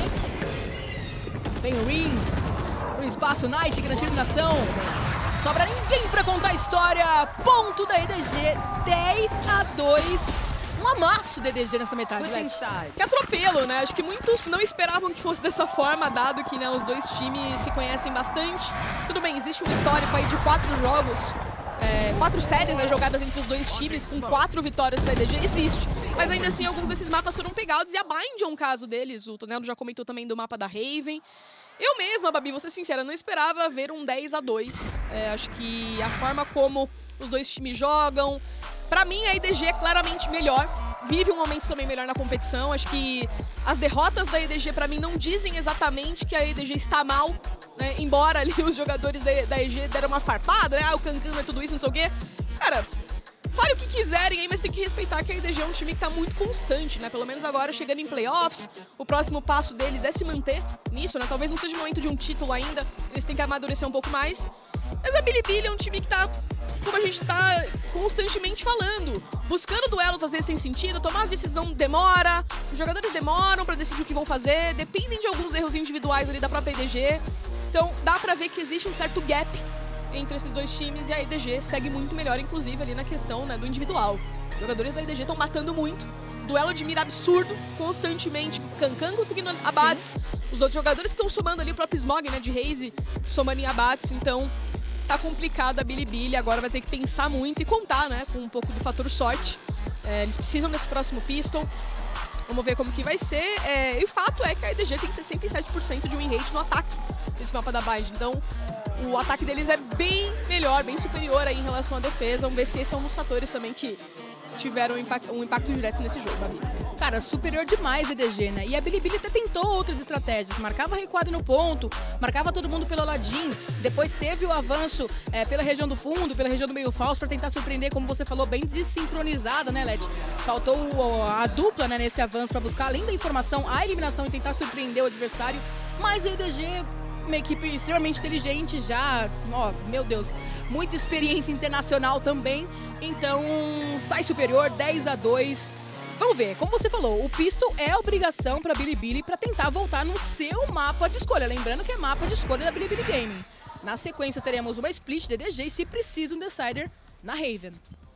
Vem o Ring. Pro espaço Knight, grande eliminação. Sobra ninguém pra contar a história. Ponto da E D G, dez a dois. Um amasso da E D G nessa metade, Leti. Que atropelo, né? Acho que muitos não esperavam que fosse dessa forma, dado que, né, os dois times se conhecem bastante. Tudo bem, existe um histórico aí de quatro jogos, é, quatro séries, né, jogadas entre os dois times, com quatro vitórias pra E D G, existe. Mas ainda assim, alguns desses mapas foram pegados, e a Bind é um caso deles. O Tonelo já comentou também do mapa da Raven. Eu mesma, Babi, vou ser sincera, não esperava ver um dez a dois. É, acho que a forma como os dois times jogam... Pra mim, a E D G é claramente melhor. Vive um momento também melhor na competição. Acho que as derrotas da E D G, pra mim, não dizem exatamente que a E D G está mal, né? Embora ali os jogadores da E D G deram uma farpada, né? Ah, o Kankan é tudo isso, não sei o quê. Cara... Fale o que quiserem aí, mas tem que respeitar que a E D G é um time que tá muito constante, né? Pelo menos agora chegando em playoffs, o próximo passo deles é se manter nisso, né? Talvez não seja o momento de um título ainda, eles têm que amadurecer um pouco mais. Mas a Bilibili é um time que tá, como a gente tá constantemente falando, buscando duelos às vezes sem sentido, tomar a decisão demora, os jogadores demoram pra decidir o que vão fazer, dependem de alguns erros individuais ali da própria E D G. Então dá pra ver que existe um certo gap entre esses dois times e a E D G segue muito melhor, inclusive ali na questão, né, do individual. Os jogadores da E D G estão matando muito, duelo de mira absurdo, constantemente, Kankan conseguindo abates, os outros jogadores que estão somando ali, o próprio Smog, né, de Raze, somando em abates, então tá complicado a Bilibili, agora vai ter que pensar muito e contar, né, com um pouco do fator sorte. É, eles precisam desse próximo pistol, vamos ver como que vai ser, é, e o fato é que a E D G tem sessenta e sete por cento de win rate no ataque nesse mapa da Bind, então o ataque deles é bem melhor, bem superior aí em relação à defesa. Vamos ver se esse é um dos fatores também que tiveram um impacto, um impacto direto nesse jogo, Babi. Cara, superior demais a E D G, né? E a Bilibili até tentou outras estratégias. Marcava recuado no ponto, marcava todo mundo pelo ladinho. Depois teve o avanço é, pela região do fundo, pela região do meio falso, pra tentar surpreender, como você falou, bem desincronizada, né, Leti? Faltou a dupla, né, nesse avanço pra buscar, além da informação, a eliminação e tentar surpreender o adversário. Mas a E D G... uma equipe extremamente inteligente já, ó, meu Deus, muita experiência internacional também, então sai superior, dez a dois. Vamos ver, como você falou, o pistol é obrigação para Bilibili para tentar voltar no seu mapa de escolha, lembrando que é mapa de escolha da Bilibili Gaming. Na sequência teremos uma split de E D G e, se precisa, um Decider na Raven.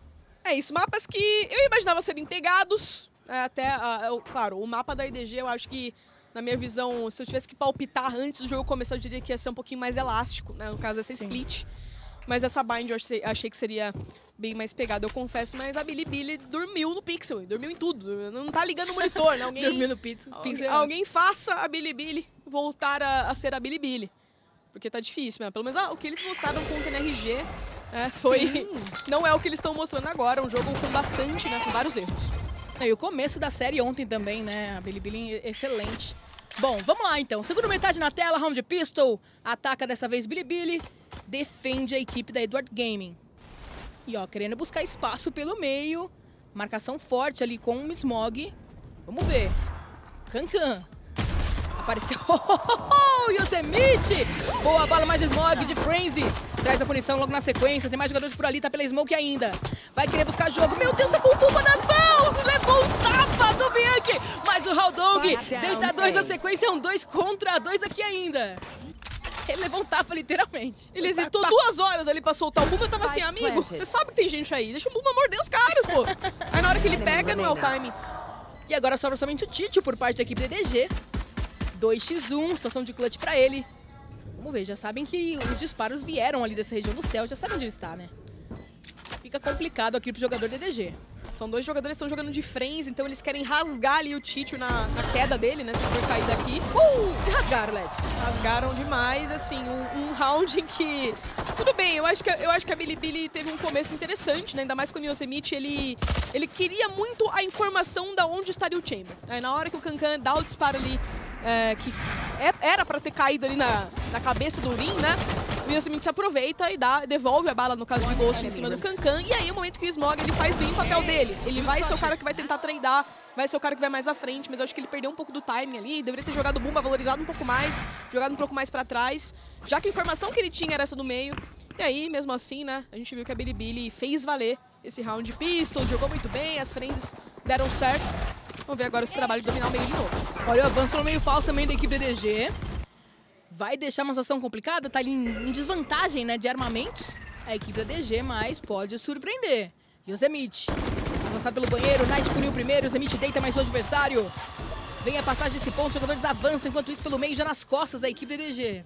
É isso, mapas que eu imaginava serem pegados, é, até, uh, claro, o mapa da E D G eu acho que, na minha visão, se eu tivesse que palpitar antes do jogo começar, eu diria que ia ser um pouquinho mais elástico, né? No caso, essa split. Mas essa Bind eu achei, achei que seria bem mais pegada, eu confesso. Mas a Bilibili dormiu no Pixel, dormiu em tudo. Não tá ligando o monitor, né? Alguém, dormiu no Pixel. Alguém, alguém faça a Bilibili voltar a, a ser a Bilibili. Porque tá difícil, né? Pelo menos ah, o que eles mostraram com o T N R G é, foi... não é o que eles estão mostrando agora, um jogo com bastante, né? Com vários erros. E o começo da série ontem também, né? A Bilibili excelente. Bom, vamos lá então. Segunda metade na tela, round pistol. Ataca dessa vez Bilibili. Defende a equipe da Edward Gaming. E ó, querendo buscar espaço pelo meio. Marcação forte ali com o Smog. Vamos ver. Kankan. Apareceu. Oh, Yosemite! Boa bala, mais Smog de Frenzy. Traz a punição logo na sequência. Tem mais jogadores por ali, tá pela Smoke ainda. Vai querer buscar jogo. Meu Deus, tá com o Pumba nas mãos! Levou um tapa do Bianchi! Mas o Haldong deita dois na sequência. É um dois contra dois aqui ainda. Ele levou um tapa, literalmente. Ele hesitou duas horas ali pra soltar o Pumba. Tava assim, amigo, você sabe que tem gente aí. Deixa o Pumba morder os caras, pô. Aí na hora que ele pega, não é o time. E agora sobra somente o Tito por parte da equipe D D G. dois a um, situação de clutch pra ele. Vamos ver, já sabem que os disparos vieram ali dessa região do céu. Já sabem onde ele está, né? Fica complicado aqui pro jogador D D G. São dois jogadores que estão jogando de frames, então eles querem rasgar ali o Tito na, na queda dele, né? Se ele for cair daqui. Uh! Rasgaram, Led. Rasgaram demais, assim, um, um round em que... Tudo bem, eu acho que, eu acho que a Bilibili teve um começo interessante, né? Ainda mais quando o Yosemite, ele, ele queria muito a informação da onde estaria o Chamber. Aí, na hora que o Kankan dá o disparo ali, é, que é, era pra ter caído ali na, na cabeça do Rin, né? O Yosemite se aproveita e dá, devolve a bala, no caso de Ghost, em cima do Kankan. E aí, é o momento que o Smog ele faz bem o papel dele. Ele vai ser o cara que vai tentar tradar, vai ser o cara que vai mais à frente, mas eu acho que ele perdeu um pouco do timing ali. Deveria ter jogado o Bumba, valorizado um pouco mais, jogado um pouco mais pra trás, já que a informação que ele tinha era essa do meio. E aí, mesmo assim, né, a gente viu que a Bilibili fez valer esse round de pistol, jogou muito bem, as frenzies deram certo. Vamos ver agora esse trabalho de dominar o meio de novo. Olha o avanço pelo meio falso também da equipe D D G. Vai deixar uma situação complicada, tá ali em desvantagem, né, de armamentos. A equipe da D G, mas pode surpreender. Yosemite, avançado pelo banheiro, Knight puniu o primeiro, Yosemite deita mais um adversário. Vem a passagem desse ponto, jogadores avançam, enquanto isso pelo meio já nas costas da equipe da D D G.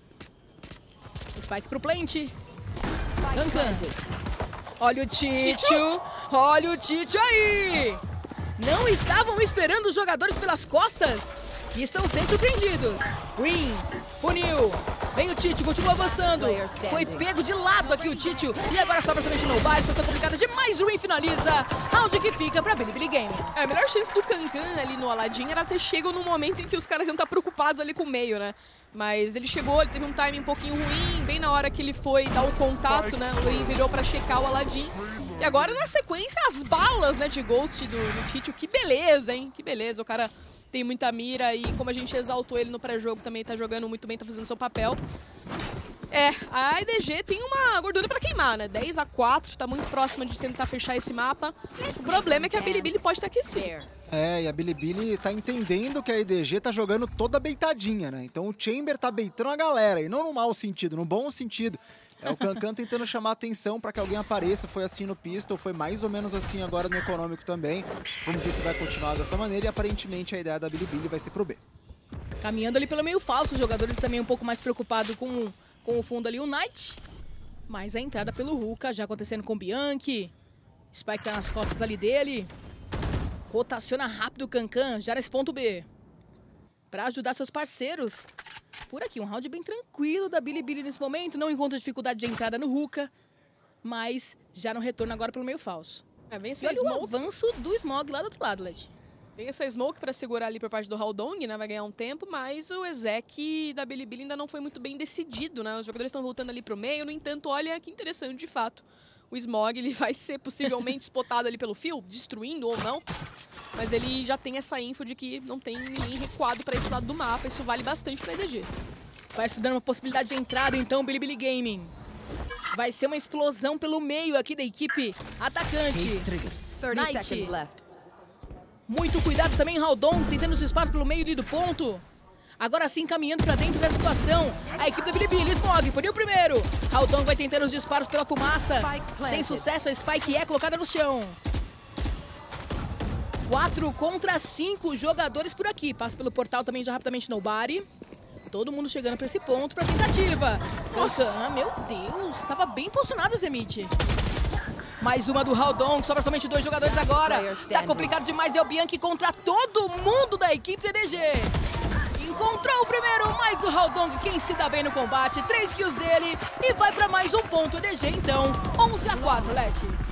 Spike pro plant. Kankan. Olha o Tito, olha o Tito aí! Não estavam esperando os jogadores pelas costas e estão sendo surpreendidos. Green puniu. Vem o Tito, continua avançando. Foi pego de lado aqui o Tito. E agora sobra somente no bar. Situação complicada demais. Green finaliza. Round que fica pra Bilibili Gaming. É, a melhor chance do Kankan ali no Aladdin era ter chego num momento em que os caras iam estar preocupados ali com o meio, né? Mas ele chegou, ele teve um timing um pouquinho ruim. Bem na hora que ele foi dar o contato, né? O Green virou pra checar o Aladdin. E agora, na sequência, as balas, né, de Ghost do, do Tito. Que beleza, hein? Que beleza. O cara tem muita mira e como a gente exaltou ele no pré-jogo, também tá jogando muito bem, tá fazendo seu papel. É, a I D G tem uma gordura pra queimar, né? dez a quatro, tá muito próxima de tentar fechar esse mapa. O problema é que a Bilibili pode estar aquecida. É, e a Bilibili tá entendendo que a I D G tá jogando toda beitadinha, né? Então o Chamber tá beitando a galera, e não no mau sentido, no bom sentido. É o Kankan tentando chamar atenção para que alguém apareça. Foi assim no Pistol, foi mais ou menos assim agora no Econômico também. Vamos ver se vai continuar dessa maneira e aparentemente a ideia da Bilibili vai ser pro B. Caminhando ali pelo meio falso, os jogadores também um pouco mais preocupados com, com o fundo ali, o Knight. Mas a entrada pelo Ruka já acontecendo com o Bianchi. Spike tá nas costas ali dele. Rotaciona rápido o Kankan, já nesse ponto B. Para ajudar seus parceiros. Por aqui, um round bem tranquilo da Bilibili nesse momento. Não encontra dificuldade de entrada no Ruka, mas já no retorno agora pelo meio falso. É, vem esse e olha smoke. o avanço do Smog lá do outro lado, Led. Vem essa smoke pra segurar ali por parte do Haldong, né? Vai ganhar um tempo, mas o exec da Bilibili ainda não foi muito bem decidido, né? Os jogadores estão voltando ali pro meio, no entanto, olha que interessante de fato. O Smog, ele vai ser possivelmente spotado ali pelo fio, destruindo ou não. Mas ele já tem essa info de que não tem ninguém recuado para esse lado do mapa. Isso vale bastante para a I D G. Vai estudando uma possibilidade de entrada, então, Bilibili Gaming. Vai ser uma explosão pelo meio aqui da equipe atacante. Knight. Muito cuidado também, Haldong, tentando os disparos pelo meio ali do ponto. Agora sim, caminhando para dentro dessa situação. A equipe da Bilibili, Smog, puniu o primeiro. Haldong vai tentando os disparos pela fumaça. Sem sucesso, a Spike é colocada no chão. quatro contra cinco jogadores por aqui. Passa pelo portal também já rapidamente Nobody. Todo mundo chegando para esse ponto para tentativa. Kankan, meu Deus, estava bem posicionado, Zemite. Mais uma do Haldong, sobra somente dois jogadores agora. Tá complicado demais, é o Bianchi contra todo mundo da equipe D D G. Encontrou o primeiro, mais o Haldong, quem se dá bem no combate. Três kills dele e vai para mais um ponto D G, então. onze a quatro, Leti.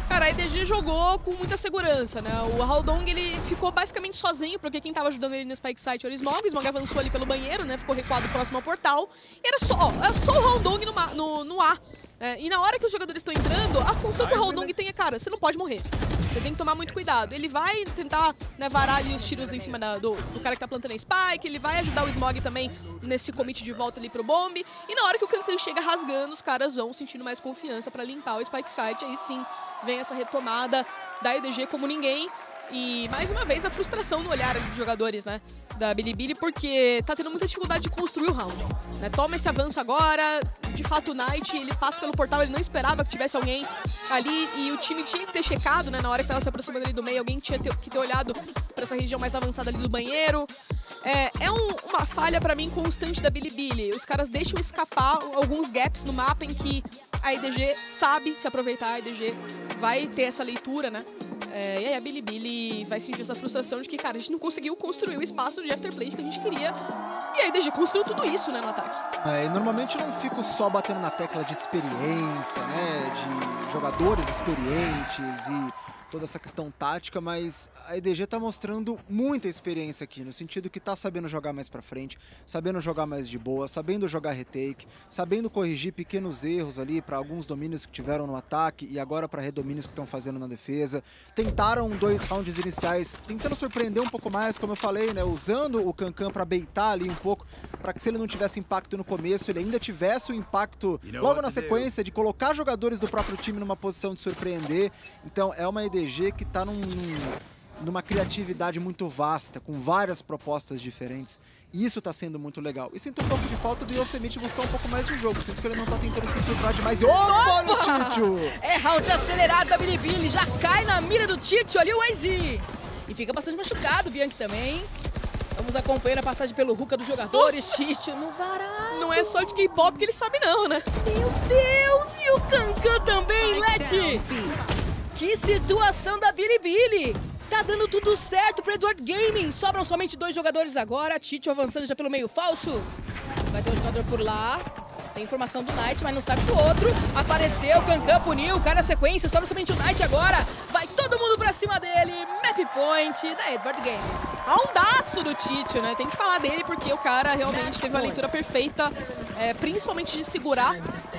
Cara, a E D G jogou com muita segurança, né? O Haldong, ele ficou basicamente sozinho, porque quem tava ajudando ele no Spike Site era o Smog. O Smog avançou ali pelo banheiro, né? Ficou recuado próximo ao portal. E era só, era só o Haldong no, no, no A. É, e na hora que os jogadores estão entrando, a função que o Haldong tem é, cara, você não pode morrer. Você tem que tomar muito cuidado. Ele vai tentar, né, varar ali os tiros em cima da, do, do cara que tá plantando a Spike. Ele vai ajudar o Smog também nesse commit de volta ali pro bomb. E na hora que o Kankan chega rasgando, os caras vão sentindo mais confiança pra limpar o Spike Site. Aí sim, vem essa retomada da E D G como ninguém. E, mais uma vez, a frustração no olhar dos jogadores, né, da Bilibili, porque tá tendo muita dificuldade de construir o round. Né? Toma esse avanço agora, de fato o Knight, ele passa pelo portal, ele não esperava que tivesse alguém ali, e o time tinha que ter checado, né, na hora que tava se aproximando ali do meio, alguém tinha que ter olhado pra essa região mais avançada ali do banheiro. É, é um, uma falha, pra mim, constante da Bilibili. Os caras deixam escapar alguns gaps no mapa em que a E D G sabe se aproveitar, a E D G vai ter essa leitura, né? É, e aí a Bilibili vai sentir essa frustração de que, cara, a gente não conseguiu construir o espaço de afterplay que a gente queria. E a E D G construiu tudo isso, né, no ataque. É, e normalmente eu não fico só batendo na tecla de experiência, né, de jogadores experientes e toda essa questão tática, mas a E D G tá mostrando muita experiência aqui, no sentido que tá sabendo jogar mais pra frente, sabendo jogar mais de boa, sabendo jogar retake, sabendo corrigir pequenos erros ali para alguns domínios que tiveram no ataque e agora para redomínios que estão fazendo na defesa. Tentaram dois rounds iniciais, tentando surpreender um pouco mais, como eu falei, né, usando o Kankan para baitar ali um pouco, para que se ele não tivesse impacto no começo, ele ainda tivesse o impacto logo na sequência de colocar jogadores do próprio time numa posição de surpreender. Então é uma E D G que está num, numa criatividade muito vasta, com várias propostas diferentes. E isso está sendo muito legal. E sinto um pouco de falta do Yosemite buscar um pouco mais de jogo. Sinto que ele não está tentando se infiltrar demais. E olha o Títio! É round acelerado da Bilibili. Já cai na mira do Títio ali o Wazy. E fica bastante machucado o Bianchi também. Vamos acompanhando a passagem pelo Ruka dos jogadores. Títio no varal. Não é só de K-pop que ele sabe não, né? Meu Deus! E o Kankan também, Leti! Que situação da Bilibili! Tá dando tudo certo pro Edward Gaming. Sobram somente dois jogadores agora. Títio avançando já pelo meio falso. Vai ter um jogador por lá. Tem informação do Knight, mas não sabe do outro. Apareceu, Kankan puniu, cai na sequência. Sobra somente o Knight agora. Vai todo mundo pra cima dele. Map point da Edward Gaming. Aldaço do Títio, né? Tem que falar dele porque o cara realmente teve uma leitura perfeita, é, principalmente de segurar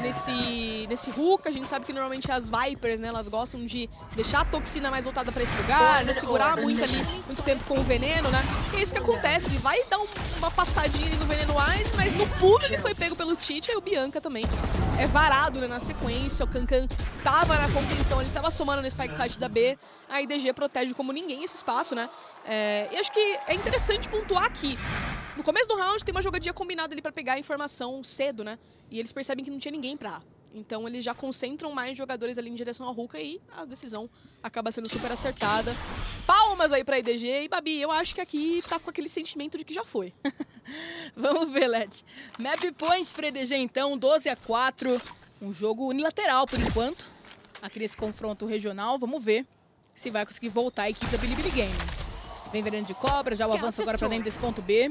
nesse, nesse hook. A gente sabe que normalmente as Vipers, né, elas gostam de deixar a toxina mais voltada pra esse lugar, né, segurar muito ali, muito tempo com o veneno, né? E é isso que acontece. Vai dar um, uma passadinha ali no veneno Ice, mas no pulo ele foi pego pelo Títio e o Bianca também é varado, né, na sequência. O Kankan tava na contenção, ele tava somando no Spike Site da B. A I D G protege como ninguém esse espaço, né? É, e acho que é interessante pontuar aqui. No começo do round tem uma jogadinha combinada ali pra pegar a informação cedo, né? E eles percebem que não tinha ninguém pra A. Então eles já concentram mais jogadores ali em direção ao Ruka e a decisão acaba sendo super acertada. Palmas aí pra I D G. E Babi, eu acho que aqui tá com aquele sentimento de que já foi. Vamos ver, Leti. Map points pra I D G então, doze a quatro. Um jogo unilateral por enquanto. Aqui nesse confronto regional, vamos ver se vai conseguir voltar a equipe da Bilibili Game. Vem veneno de cobra, já o avanço agora pra dentro desse ponto B.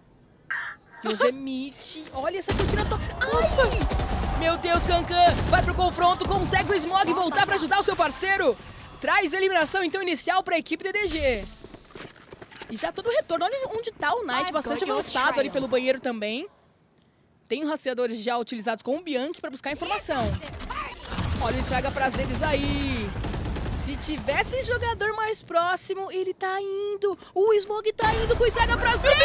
Yosemite, olha essa cortina tóxica. Nossa! Ai! Meu Deus, Kankan vai pro confronto, consegue o Smog voltar pra ajudar o seu parceiro. Traz a eliminação então inicial pra equipe da E D G. E já todo o retorno, olha onde tá o Knight, bastante avançado ali pelo banheiro também. Tem rastreadores já utilizados com o Bianchi pra buscar informação. Olha o estraga prazeres aí. Se tivesse jogador mais próximo, ele tá indo. O Smog tá indo com o estraga prazeres.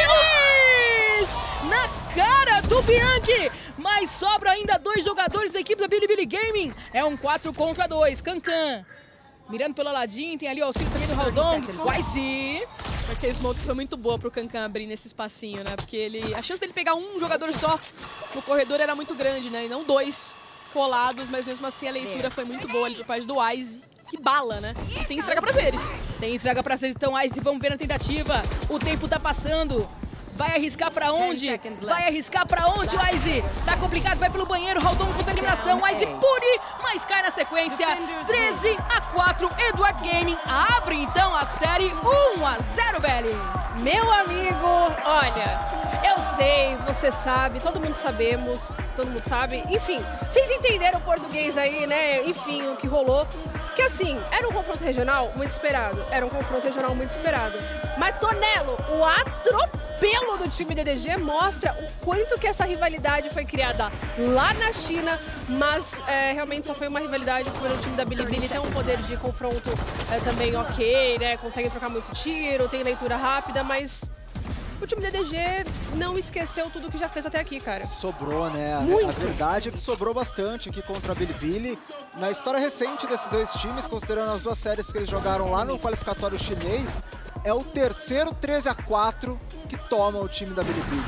Na cara do Bianchi. Mas sobra ainda dois jogadores da equipe da Bilibili Gaming. É um quatro contra dois. Kankan mirando pelo Aladdin, tem ali o auxílio também do Haldong. Wazy. Porque a smoke foi muito boa pro Kankan abrir nesse espacinho, né? Porque ele, a chance dele pegar um jogador só no corredor era muito grande, né? E não dois colados, mas mesmo assim a leitura foi muito boa ali por parte do Wazy. Que bala, né? E tem estraga prazeres. Tem estraga prazeres, então Wazy, vamos ver na tentativa. O tempo tá passando. Vai arriscar pra onde? Vai arriscar pra onde, Wazy? Tá complicado, vai pelo banheiro, Haldong com a eliminação, Wazy pune, mas cai na sequência. treze a quatro, Edward Gaming abre então a série um a zero, Belly. Meu amigo, olha, eu sei, você sabe, todo mundo sabemos, todo mundo sabe. Enfim, vocês entenderam o português aí, né? Enfim, o que rolou. Que assim, era um confronto regional muito esperado. Era um confronto regional muito esperado. Mas, Tonelo, o atropelo do time D D G mostra o quanto que essa rivalidade foi criada lá na China, mas é, realmente só foi uma rivalidade porque o time da Bilibili tem um poder de confronto é, também ok, né? Consegue trocar muito tiro, tem leitura rápida, mas o time D D G não esqueceu tudo que já fez até aqui, cara. Sobrou, né? Muito. A verdade é que sobrou bastante aqui contra a Bilibili. Na história recente desses dois times, considerando as duas séries que eles jogaram lá no qualificatório chinês, é o terceiro treze a quatro que toma o time da Bilibili.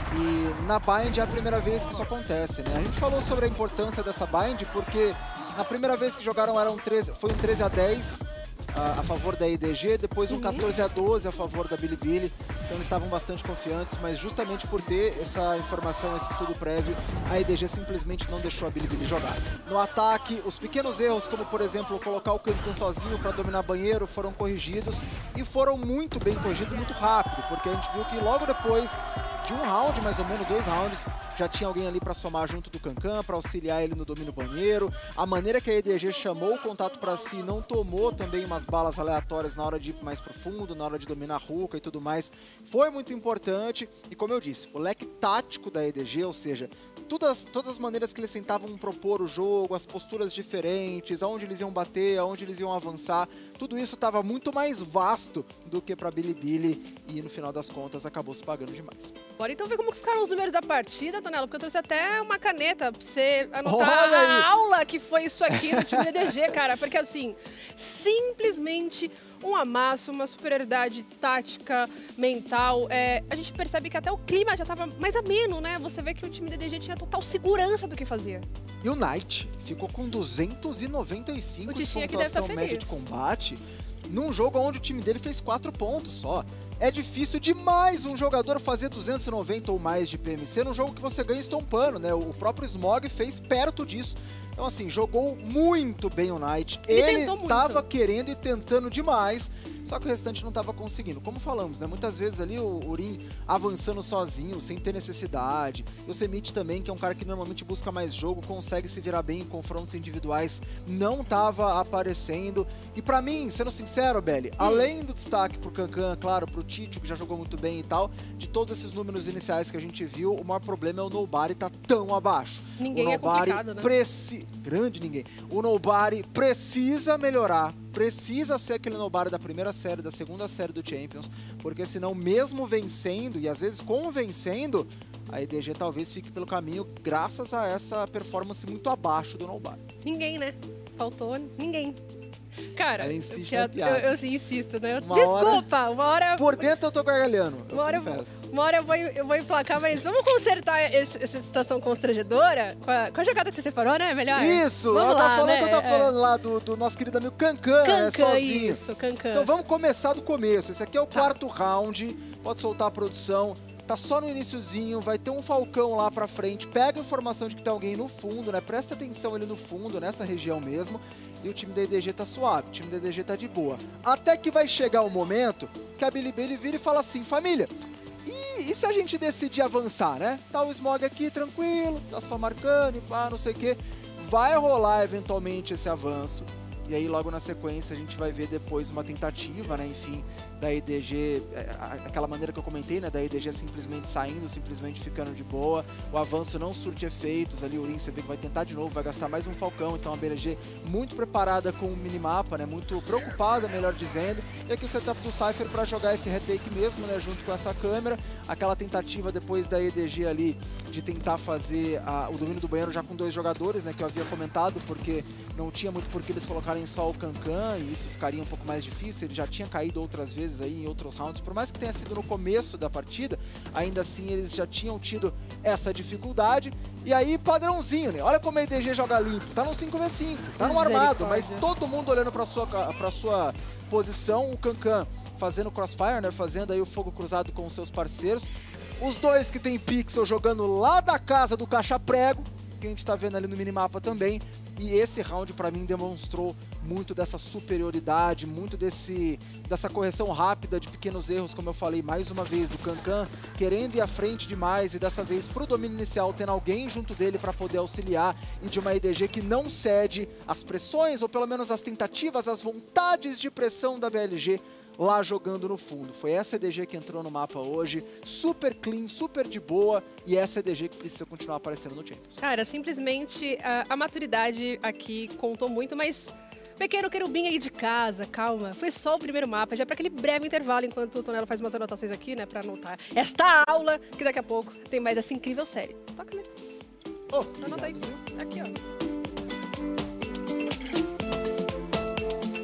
E na Bind é a primeira vez que isso acontece, né? A gente falou sobre a importância dessa Bind porque na primeira vez que jogaram era um treze, foi um treze a dez a, a favor da I D G, depois um uhum. quatorze a doze a favor da Bilibili. Então eles estavam bastante confiantes, mas justamente por ter essa informação, esse estudo prévio, a I D G simplesmente não deixou a Bilibili jogar. No ataque, os pequenos erros, como por exemplo, colocar o Kankan sozinho para dominar banheiro, foram corrigidos e foram muito bem corrigidos muito rápido, porque a gente viu que logo depois de um round, mais ou menos, dois rounds, já tinha alguém ali para somar junto do Kankan, para auxiliar ele no domínio banheiro. A maneira que a I D G chamou o contato para si, não tomou também umas balas aleatórias na hora de ir mais profundo, na hora de dominar a Ruka e tudo mais, foi muito importante. E como eu disse, o leque tático da I D G, ou seja, todas, todas as maneiras que eles tentavam propor o jogo, as posturas diferentes, aonde eles iam bater, aonde eles iam avançar, tudo isso estava muito mais vasto do que para Bilibili e no final das contas acabou se pagando demais. Bora então ver como ficaram os números da partida, Tonelo, porque eu trouxe até uma caneta pra você anotar a aula que foi isso aqui no time D D G, cara, porque assim, simplesmente um amasso, uma superioridade tática, mental. É, a gente percebe que até o clima já estava mais ameno, né? Você vê que o time D D G tinha total segurança do que fazia. E o Knight ficou com duzentos e noventa e cinco de pontuação média de combate, num jogo onde o time dele fez quatro pontos só. É difícil demais um jogador fazer duzentos e noventa ou mais de P M C num jogo que você ganha estompando, né? O próprio Smog fez perto disso. Então, assim, jogou muito bem o Knight. Ele estava querendo e tentando demais, só que o restante não estava conseguindo. Como falamos, né? Muitas vezes ali o Urim avançando sozinho, sem ter necessidade. E o Semit também, que é um cara que normalmente busca mais jogo, consegue se virar bem em confrontos individuais, não estava aparecendo. E pra mim, sendo sincero, Belly, hum. além do destaque pro Kankan, claro, pro Títio, que já jogou muito bem e tal, de todos esses números iniciais que a gente viu, o maior problema é o Nobody tá tão abaixo. Ninguém o é complicado, né? Preci... Grande ninguém. O Nobody precisa melhorar, precisa ser aquele Nobody da primeira série, da segunda série do Champions, porque senão mesmo vencendo, e às vezes convencendo, a I D G talvez fique pelo caminho graças a essa performance muito abaixo do Nobody. Ninguém, né? Faltou ninguém. Cara, eu, eu, eu, eu insisto, né? Uma Desculpa, hora, uma hora... Por dentro eu tô gargalhando, uma hora, uma hora eu vou, eu vou emplacar, mas vamos consertar esse, essa situação constrangedora com a, com a jogada que você separou, né? Melhor? Isso, vamos eu lá, tô falando né? que eu tô falando é. lá do, do nosso querido amigo Kankan, Kankan, é, sozinho. Isso, Kankan. Então vamos começar do começo. Esse aqui é o tá. quarto round, pode soltar a produção. Tá só no iniciozinho, vai ter um Falcão lá pra frente, pega a informação de que tem alguém no fundo, né? Presta atenção ali no fundo, nessa região mesmo. E o time da I D G tá suave, o time da I D G tá de boa. Até que vai chegar o momento que a Bilibili vira e fala assim, família, e, e se a gente decidir avançar, né? Tá o Smog aqui tranquilo, tá só marcando e pá, não sei o quê. Vai rolar eventualmente esse avanço. E aí logo na sequência a gente vai ver depois uma tentativa, né, enfim, da I D G, aquela maneira que eu comentei, né, da I D G simplesmente saindo, simplesmente ficando de boa, o avanço não surte efeitos, ali o Urim você vê que vai tentar de novo, vai gastar mais um Falcão, então a B L G muito preparada com o minimapa, né, muito preocupada, melhor dizendo, e aqui o setup do Cypher para jogar esse retake mesmo, né, junto com essa câmera, aquela tentativa depois da I D G ali de tentar fazer a, o domínio do banheiro já com dois jogadores, né, que eu havia comentado, porque não tinha muito por que eles colocarem só o Kankan, e isso ficaria um pouco mais difícil, ele já tinha caído outras vezes aí em outros rounds, por mais que tenha sido no começo da partida, ainda assim eles já tinham tido essa dificuldade, e aí padrãozinho, né, olha como a I D G joga limpo, tá no cinco contra cinco, tá no armado, mas todo mundo olhando pra sua, pra sua posição, o Kankan fazendo crossfire, né, fazendo aí o fogo cruzado com os seus parceiros, os dois que tem pixel jogando lá da casa do caixa prego, que a gente tá vendo ali no minimapa também. E esse round, pra mim, demonstrou muito dessa superioridade, muito desse, dessa correção rápida de pequenos erros, como eu falei mais uma vez, do Kankan, querendo ir à frente demais e dessa vez pro domínio inicial, tendo alguém junto dele para poder auxiliar, e de uma E D G que não cede às pressões, ou pelo menos às tentativas, às vontades de pressão da B L G, lá jogando no fundo. Foi essa E D G que entrou no mapa hoje, super clean, super de boa, e essa E D G que precisa continuar aparecendo no Champions. Cara, simplesmente a, a maturidade aqui contou muito, mas pequeno querubim aí de casa, calma. Foi só o primeiro mapa, já para aquele breve intervalo, enquanto o Tonelo faz umas anotações aqui, né, pra anotar esta aula, que daqui a pouco tem mais essa incrível série. Toca, né? Oh, Anota aí. Aqui, ó.